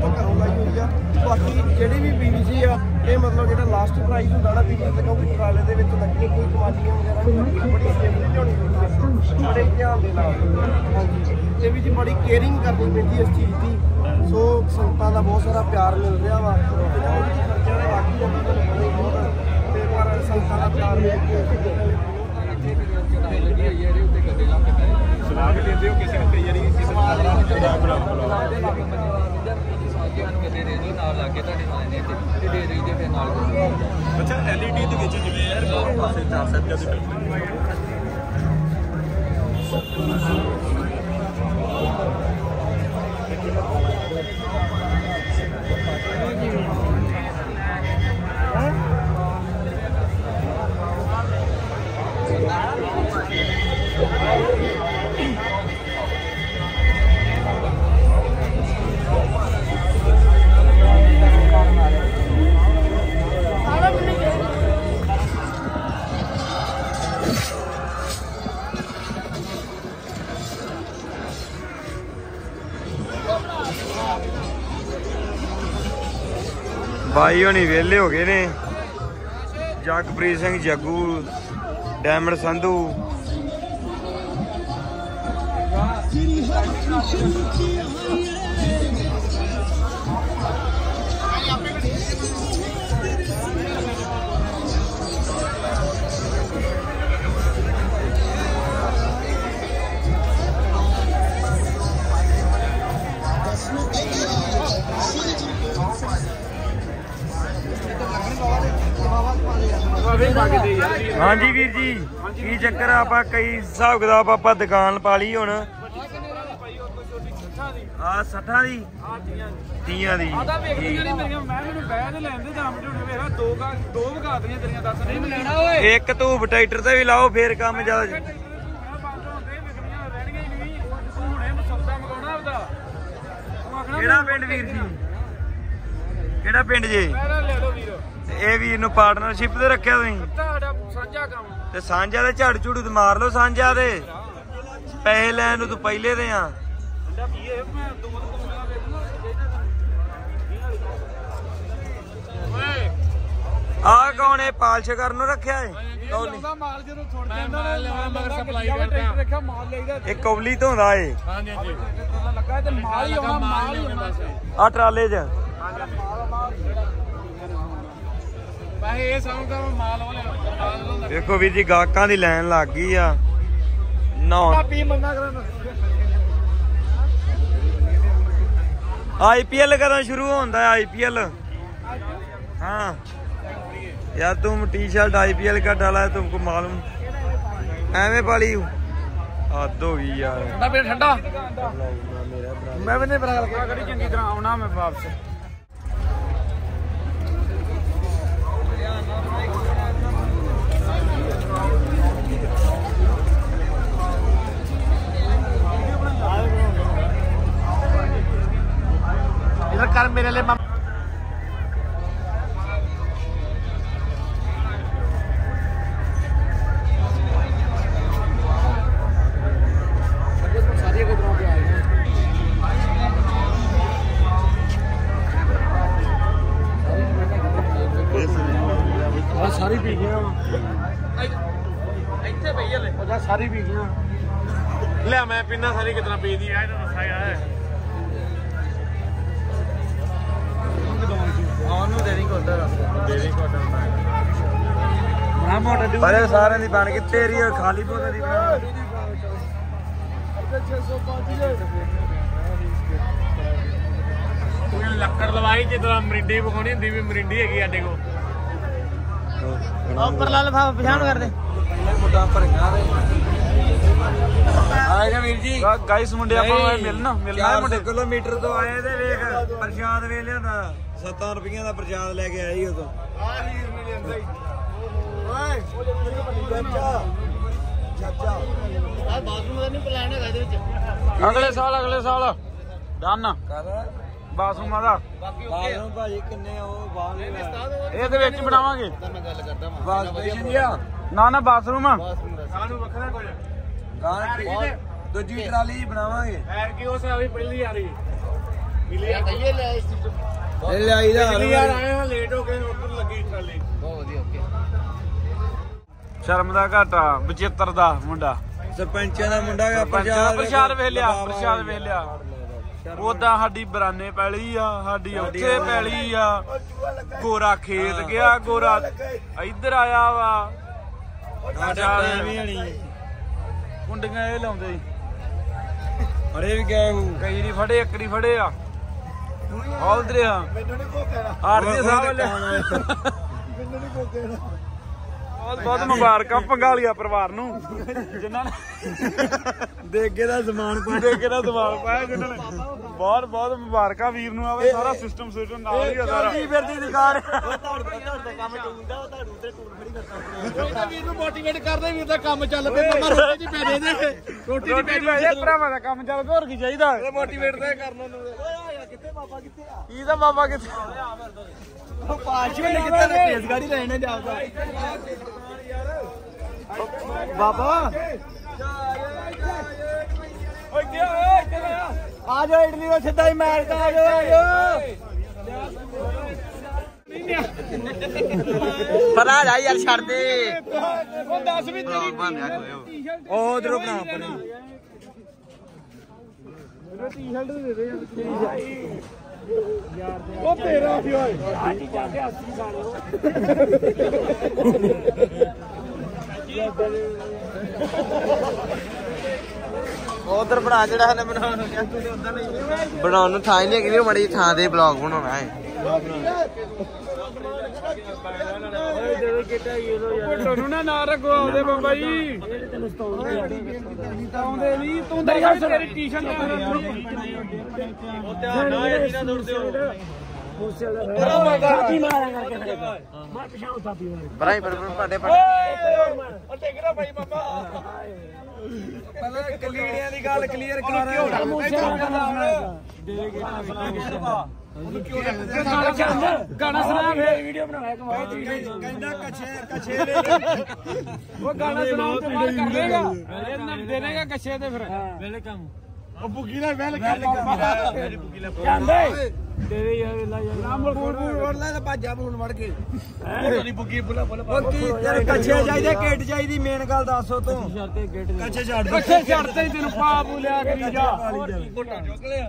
ਆਪਾਂ ਘਰੋਂ ਲਾਈ ਹੋਈ ਆ। ਬਾਕੀ ਜਿਹੜੀ ਵੀ PVC ਆ ਇਹ ਮਤਲਬ ਜਿਹੜਾ ਲਾਸਟ ਪ੍ਰਾਈਸ ਹੁੰਦਾ ਨਾ PVC ਤੇ ਕਿਉਂਕਿ ਟਰਾਲੇ ਦੇ ਵਿੱਚ ਲੱਗੀਆਂ ਕੋਈ ਕਮਾਲੀਆਂ ਵਗੈਰਾ ਨਹੀਂ ਲੱਗੀਆਂ, ਬੜੀ ਸੇਫਟੀ ਲਿਆਉਣੀ ਪੈਂਦੀ, ਬੜੇ ਧਿਆਨ ਦੇ ਨਾਲ। ਹਾਂਜੀ ਇਹ ਵੀ ਜੀ ਬੜੀ ਕੇਅਰਿੰਗ ਕਰਨੀ ਪੈਂਦੀ ਇਸ ਚੀਜ਼ ਦੀ। ਸੋ ਸੰਗਤਾਂ ਦਾ ਬਹੁਤ ਸਾਰਾ ਪਿਆਰ ਮਿਲ ਰਿਹਾ ਵਾ, ਖਰਚਿਆਂ ਦੇ ਬਾਕੀ ਜਾਂਦੀ ਤੁਹਾਨੂੰ ਬਹੁਤ, ਤੇ ਪਰ ਸੰਗਤਾਂ ਦਾ ਪਿਆਰ ਮਿਲ ਕੇ ਸਲਾਹ ਕੇ ਦਿੰਦੇ ਹੋ ਕਿਸੇ ਨੂੰ, ਕਈ ਵਾਰੀ ਕਿਸੇ ਨੂੰ ਨਾਲ ਲਾ ਕੇ ਤੁਹਾਡੇ ਨਾਲ ਦੇ ਦੇ ਰਹੀ ਦੇ ਫਿਰ ਨਾਲ। ਅੱਛਾ LED ਦੇ ਵਿੱਚ ਜਿਵੇਂ ਯਾਰ ਪਾਸੇ 4 ਸੈਟ ਦੇ भाई होनी वेले हो गए ने। जगप्रीत सिंह जग्गू, डायमंड संधू, हाँ जी वीर जी की चक्कर आप कई हिसाब किताब आप दुकान पा ली हुण। हाँ 60 दी 30 दी एक धूप ट्रैक्टर ते भी लाओ फिर काम ज्यादा। केड़ा पिंड वीर जी, केड़ा पिंड जी? ਇਹ ਵੀਰ ਨੂੰ ਪਾਰਟਨਰਸ਼ਿਪ ਤੇ ਰੱਖਿਆ ਤੁਸੀਂ ਤੇ ਸਾਂਝਾ ਦੇ ਝੜ ਝੂੜੂ ਤੇ ਮਾਰ ਲਓ। ਸਾਂਝਾ ਦੇ ਪੈਸੇ ਲੈਣ ਨੂੰ ਤੂੰ ਪਹਿਲੇ ਦੇ ਆ। ਆ ਕੌਣ ਹੈ? ਪਾਲਿਸ਼ ਕਰਨ ਨੂੰ ਰੱਖਿਆ ਹੈ। ਇਹ ਕੌਲੀ ਧੋਂਦਾ ਏ ਆ ਟਰਾਲੇ 'ਚ। देखो वीर जी गाहकां दी लाइन लग गई आ। IPL कदों शुरू होंदा है? IPL हाँ यार तुम टी-शर्ट IPL का डाला है तुमको मालूम एवं पाली हद हो गई यार। ठंडा मैं भी नहीं चंगी तरह आना मैं वापस। इधर कर मेरे लिए सारी पी गया सारी पी गया लिया मैं पीना सारी कितना पी दी है सारे दी बन के तेरी खाली बोतल दी लक्कड़ लवाई जितना मरिंडी पकानी होंगी भी मरिंडी हैगी साडे कोल। परला लिफाफा पछाण कर दे वीर जी। गाइस मुंडे मिलना मुंडे किलोमीटर तो आए ते वेख प्रशाद वे लिया 7 रुपये का प्रशाद लेके आए ही उदों। अगले साल डन बाथरूम भाजी किन्ने बनावांगे ना बाथरूम दूजी ट्राली बनावांगे पहली आ रही ਯਾਰ ਆਏ ਹਾਂ ਲੇਟ ਹੋ ਗਏ ਉੱਧਰ ਲੱਗੀ ਟਰਾਲੀ। ਬਹੁਤ ਵਧੀਆ ਓਕੇ। ਸ਼ਰਮ ਦਾ ਘਾਟਾ 75 ਦਾ ਮੁੰਡਾ ਸਰਪੰਚਾਂ ਦਾ ਮੁੰਡਾ ਆ ਪ੍ਰਸ਼ਾਦ ਵੇਖ ਲਿਆ ਉਦਾਂ ਸਾਡੀ ਬਰਾਨੇ ਪੈਲੀ ਆ, ਸਾਡੀ ਉੱਥੇ ਪੈਲੀ ਆ, ਗੋਰਾ ਖੇਤ ਗਿਆ, ਗੋਰਾ ਇੱਧਰ ਆਇਆ ਵਾ, ਕੁੰਡੀਆਂ ਇਹ ਲਾਉਂਦੇ ਸੀ, ਫੜੇ ਵੀ ਗਏ ਕਈ ਨਹੀਂ ਫੜੇ, ਇੱਕ ਨਹੀਂ ਫੜੇ ਆ ਉਧਰ ਆ ਆਰਜੀ ਸਾਹਿਬ ਬਹੁਤ ਮੁਬਾਰਕਾਂ ਪੰਗਾਲੀਆ ਪਰਿਵਾਰ ਨੂੰ ਜਿਨ੍ਹਾਂ ਨੇ ਦੇਗੇ ਦਾ ਸਮਾਨ ਪਾਇਆ ਜਿਨ੍ਹਾਂ ਨੇ ਬਹੁਤ ਮੁਬਾਰਕਾਂ ਵੀਰ ਨੂੰ ਆਵੇ ਸਾਰਾ ਸਿਸਟਮ ਨਾਲ ਹੀ ਆ ਸਾਰਾ ਫਿਰਦੀ ਦੁਕਾਨ ਵੀਰ ਨੂੰ ਮੋਟੀਵੇਟ ਕਰਦੇ ਵੀਰ ਦਾ ਕੰਮ ਚੱਲ ਪਏ ਮਮਾ ਰੋਟੀ ਚ ਪੈ ਦੇ ਰੋਟੀ ਚ ਪੈ ਇਹ ਭਰਾਵਾਂ ਦਾ ਕੰਮ ਚੱਲ ਹੋਰ ਕੀ ਚਾਹੀਦਾ ਮੋਟੀਵੇਟ ਤਾਂ ਕਰਨਾ ਨੂੰ ਓਏ ਕਿੱਥੇ ਬਾਬਾ ਕਿੱਥੇ ਆ ਕੀ ਦਾ ਬਾਬਾ ਕਿੱਥੇ ਉਹ ਪਾਸ਼ੀ ਨੇ ਕਿੱਥੇ ਤੇਜ਼ ਗਾੜੀ ਲੈਣੇ ਜਾਂਦਾ ਬਾਬਾ ਆ ਜਾ ਇਡਲੀ ਦਾ ਸਿੱਧਾ ਹੀ ਮਾਰ ਕੇ ਆ ਜਾ ਪਤਾ ਜਾ ਯਾਰ ਛੱਡ ਦੇ ਉਹ 10 ਵੀ ਤੇਰੀ ਉਹ ਉਧਰੋਂ ਬਣਾ ਆਪਣੀ ਟੀ-ਸ਼ਰਟ ਦੇ ਦੇ ਉਹ ਤੇਰਾ ਵੀ ਓਏ ਹਾਂਜੀ ਜਾਂਦੇ 80 ਸਾਲ ਉਧਰ ਬਣਾ ਜਿਹੜਾ ਹਨੇ ਬਣਾਉਣ ਨੂੰ ਕਿਹਾ ਤੂੰ ਉਦਾਂ ਨਹੀਂ ਬਣਾਉਣ ਨੂੰ ਥਾਂ ਹੀ ਨਹੀਂ ਹੈਗੀ ਮੜੀ ਥਾਂ ਤੇ ਬਲੌਗ ਬਣਾਉਣਾ ਹੈ ਤੁਹਾਨੂੰ ਨਾ ਰੱਖੋ ਆਉਦੇ ਬਾਬਾ ਜੀ ਆਉਂਦੇ ਨਹੀਂ ਤੂੰ ਤਾਂ ਤੇਰੀ ਟੀ-ਸ਼ਰਟ ਉਹ ਧਿਆਨ ਨਾਲ ਇਹਨਾਂ ਦੌੜਦੇ ਹੋ ਬਰਾਈ ਪੜੇ ਉਹ ਟੇਕ ਰਾ ਭਾਈ ਬਾਬਾ ਪਹਿਲਾਂ ਕਲੀੜਿਆਂ ਦੀ ਗੱਲ ਕਲੀਅਰ ਕਰ ਗਾਣਾ ਸੁਣਾ ਫੇਰ ਵੀਡੀਓ ਬਣਾਇਆ ਕਮਾਲ ਕਹਿੰਦਾ ਕਛੇ ਉਹ ਗਾਣਾ ਸੁਣਾਉ ਤੇ ਬਾਅਦ ਕਰ ਦੇਗਾ ਇਹਨਾਂ ਦੇ ਦੇਗਾ ਕੱਛੇ ਤੇ ਫਿਰ ਵੈਲਕਮ ਉਹ ਬੁੱਗੀ ਨਾਲ ਵੈਲ ਜਾਂਦੇ ਤੇਰੇ ਯਾਰ ਲਾ ਯਾਰ ਮੋੜ ਲੈ ਭਾਜਾ ਹੁਣ ਵੜ ਕੇ ਨਹੀਂ ਬੁੱਗੀ ਬੁਲਾ ਉਹ ਕੀ ਤੇਰੇ ਕੱਛੇ ਚਾਹੀਦੇ ਕਿੱਟ ਚਾਹੀਦੀ ਮੇਨ ਗੱਲ ਦੱਸੋ ਤੂੰ ਕੱਛੇ ਛੱਡ ਕੱਛੇ ਛੱਡਦੇ ਹੀ ਤੈਨੂੰ ਪਾ ਬੁਲਿਆ ਕਰੀ ਜਾ ਮੋਟਾ ਚੁੱਕ ਲਿਆ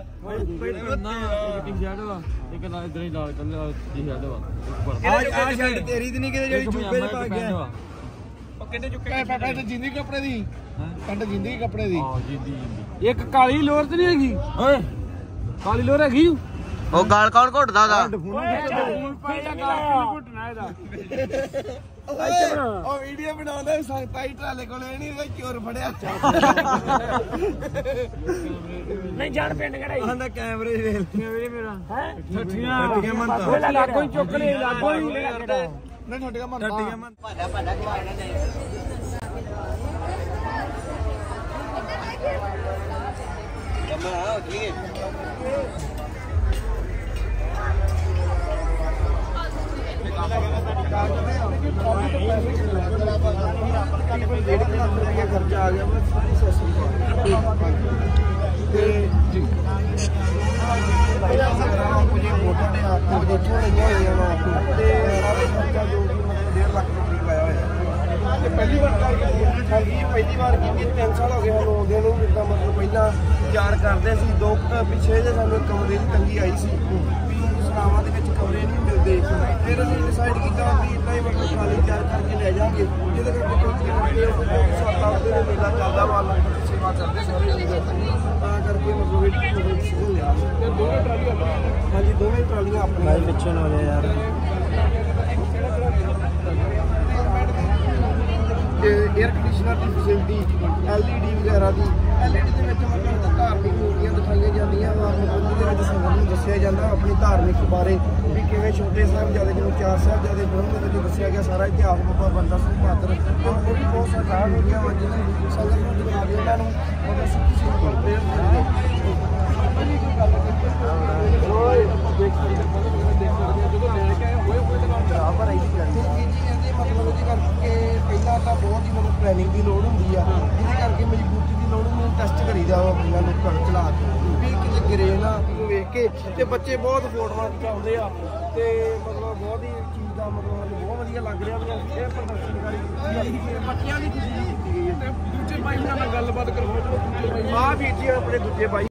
ਆ ਛੱਡ ਤੇਰੀ ਤੇ ਨਹੀਂ ਕਿਤੇ ਜਿਹੜੀ ਚੁੱਪੇ ਚ ਪਾ ਗਿਆ ਉਹ ਕਿੰਨੇ ਚੁੱਕੇ ਪੈਂਟ ਜਿੰਦੀ ਕੱਪੜੇ ਦੀ ਪੈਂਟ ਜਿੰਦੀ ਕੱਪੜੇ ਦੀ ਇੱਕ ਕਾਲੀ ਲੋਰ ਤੇ ਨਹੀਂ ਹੈਗੀ ਓਏ ਕਾਲੀ ਲੋਰ ਹੈਗੀ ਉਹ ਗਾਲ ਕੌਣ ਘੁੱਟਦਾ ਦਾ ਉਹ ਵੀਡੀਓ ਬਣਾਉਂਦਾ ਸੰਗਤਾਈ ਟਰਾਲੇ ਕੋਲੇ ਨਹੀਂ ਚੋਰ ਫੜਿਆ ਨਹੀਂ ਜਾਣ ਪਿੰਡ ਕਿਹੜਾ ਆਂਦਾ ਕੈਮਰੇ ਵੇਖ ਮੇਰਾ ਹੈ ਠੱਠੀਆਂ ਠੱਠੀਆਂ ਮੰਨਦਾ ਲਾਗੋਂ ਹੀ ਚੁੱਕ ਲਈ ਲਾਗੋਂ ਹੀ ਨਹੀਂ ਠੱਟੀਆਂ ਮੰਨਦਾ ਠੱਠੀਆਂ ਮੰਨਦਾ ਖਰਚਾ ਆ ਗਿਆ ਬਸ ਤੇ ਜੀ ਮੁਝੇ ਮੋਟਰ ਨੇ ਆਪ ਦੇ ਥੋੜੇ ਜਿਹੇ ਹੋਏ ਤੇ ਸਾਰੇ ਖਰਚਾ ਜੋ ਕਿ ਮਤਲਬ 1.5 ਲੱਖ ਰੁਪਏ ਲਾਇਆ ਹੋਇਆ ਤੇ ਪਹਿਲੀ ਵਾਰ ਪਹਿਲੀ ਵਾਰ ਕੀਤੀ 3 ਸਾਲ ਹੋ ਗਏ ਸਾਨੂੰ ਆਉਂਦੇ ਨੂੰ ਜਿੱਦਾਂ ਮਤਲਬ ਪਹਿਲਾਂ ਵਿਚਾਰ ਕਰਦੇ ਸੀ ਦੋ ਪਿੱਛੇ ਜੇ ਸਾਨੂੰ ਕਮਰੇ ਦੀ ਤੰਗੀ ਆਈ ਸੀ ਵੀ ਸਰਾਵਾਂ ਦੇ ਵਿੱਚ ਕਮਰੇ ਨਹੀਂ ਮਿਲਦੇ ਫਿਰ ਅਸੀਂ ਡਿਸਾਈਡ ਕੀਤਾ ਵੀ ਇੰਨਾ ਹੀ ਮਤਲਬ ਖਾਲੀ ਤਿਆਰ ਕਰਕੇ ਲੈ ਜਾਵਾਂਗੇ ਜਿਹਦੇ ਕਰਕੇ ਸਾਡਾ ਉਹਦੇ ਮੇਲਾ ਚੱਲਦਾ ਵਾ ਲੰਗਰ ਦੀ ਸੇਵਾ ਕਰਦੇ ਸਾਰੇ ਤਾਂ ਕਰਕੇ ਮਤਲਬ ਇਹ ਸ਼ੁਰੂ ਲਿਆ ਤੇ ਦੋਵੇਂ ਟਰਾਲੀਆਂ ਹਾਂਜੀ ਦੋਵੇਂ ਟਰਾਲੀਆਂ ਆਪਣੀਆਂ ਪਿੱਛੇ ਨਾ ਹੋ ਯਾਰ 에ਅਰ ਕੰਡੀਸ਼ਨਰ ਦੀ ਫੈਸਿਲਿਟੀ LED ਵਗੈਰਾ ਦੀ LED ਦੇ ਵਿੱਚ ਮਤਲਬ ਧਾਰਮਿਕ ਮੂਰਤੀਆਂ ਦਿਖਾਈਆਂ ਜਾਂਦੀਆਂ ਵਾ ਉਹਦੇ ਵਿੱਚ ਸੰਗਤ ਨੂੰ ਦੱਸਿਆ ਜਾਂਦਾ ਆਪਣੀ ਧਾਰਮਿਕ ਬਾਰੇ ਵੀ ਕਿਵੇਂ ਛੋਟੇ ਸਾਹਿਬਜ਼ਾਦੇ ਜਿਹਨੂੰ 4 ਸਾਹਿਬਜ਼ਾਦੇ ਫਿਲਮ ਦੇ ਵਿੱਚ ਦੱਸਿਆ ਗਿਆ ਸਾਰਾ ਇਤਿਹਾਸ ਬਾਬਾ ਬੰਦਾ ਸਿੰਘ ਬਹਾਦਰ ਉਹ ਵੀ ਬਹੁਤ ਸਰਕਾਰ ਹੋਈਆਂ ਵਾ ਜਿਹਨਾਂ ਸੰਗਤ ਨੂੰ ਦਿਖਾ ਕੇ ਉਹਨਾਂ ਨੂੰ ਮਤਲਬ ਸਿੱਖੀ ਸਿੰਘ ਕੋਲ ਪ੍ਰੇਰਨਾ ਆਪਾਂ ਜੀ ਕੋਈ ਗੱਲ ਕਰਦੇ ਓਏ ਦੇਖ ਸਕਦੇ ਜਦੋਂ ਲੈ ਕੇ ਆਏ ਹੋਏ ਕੋਈ ਤਾਂ ਬਰਾਬਰ ਆਈ ਜਾਂਦੀ ਮਤਲਬ ਉਹਦੇ ਕਰਕੇ ਪਹਿਲਾਂ ਤਾਂ ਬਹੁਤ ਹੀ ਮੈਨੂੰ ਪਲੈਨਿੰਗ ਦੀ ਲੋੜ ਹੁੰਦੀ ਆ ਜਿਹਦੇ ਕਰਕੇ ਮਜ਼ਬੂਤੀ ਦੀ ਲੋੜ ਨੂੰ ਟੈਸਟ ਕਰੀਦਾ ਵਾ ਆਪਣੀਆਂ ਲੋਕਾਂ ਨੂੰ ਚਲਾ ਕੇ ਵੀ ਕਿਤੇ ਗਿਰੇ ਨਾ ਨੂੰ ਵੇਖ ਕੇ ਤੇ ਬੱਚੇ ਬਹੁਤ ਫੋਟੋਆਂ ਖਿਚਾਉਂਦੇ ਆ ਤੇ ਮਤਲਬ ਬਹੁਤ ਹੀ ਚੀਜ਼ ਦਾ ਮਤਲਬ ਸਾਨੂੰ ਬਹੁਤ ਵਧੀਆ ਲੱਗ ਰਿਹਾ ਵੀ ਅਸੀਂ ਇਹ ਪ੍ਰਦਰਸ਼ਨਕਾਰੀ ਕੀਤੀ ਆ ਬੱਚਿਆਂ ਦੀ ਖੁਸ਼ੀ ਕੀਤੀ ਗਈ ਹੈ। ਦੂਜੇ ਬਾਈ ਨਾਲ ਗੱਲਬਾਤ ਕਰੋ। ਆਹ ਵੀਰ ਜੀ ਆਪਣੇ ਦੂਜੇ ਬਾਈ